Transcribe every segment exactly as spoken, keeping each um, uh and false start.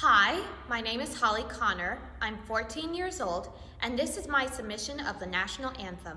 Hi, my name is Holly Connor. I'm fourteen years old, and this is my submission of the national anthem.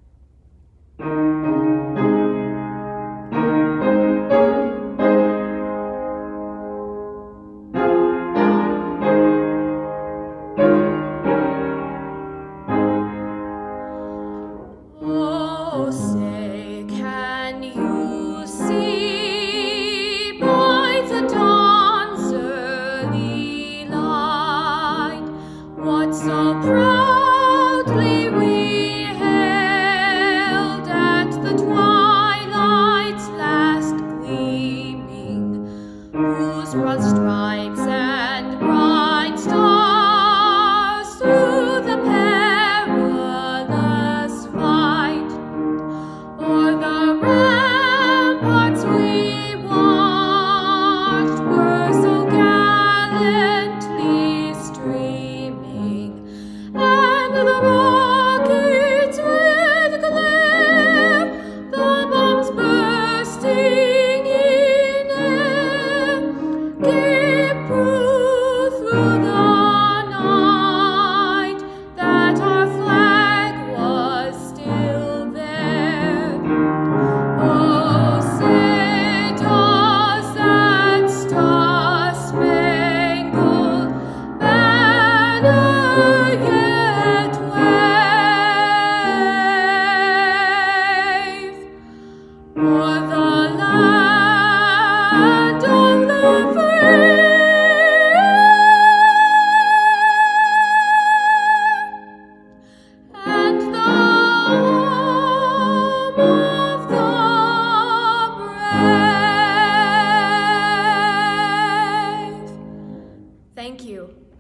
Oh, say, can you see by the dawn's early light what so proudly we hailed at the twilight's last gleaming, whose broad stripes and bright stars through the perilous fight o'er the ramparts we watched were so gallantly streaming, and the rockets with glare, the bombs bursting in air, gave proof through the night that our flag was still there. Oh, say, does that star-spangled banner yet wave o'er the land of the free? And the home of the brave. Thank you.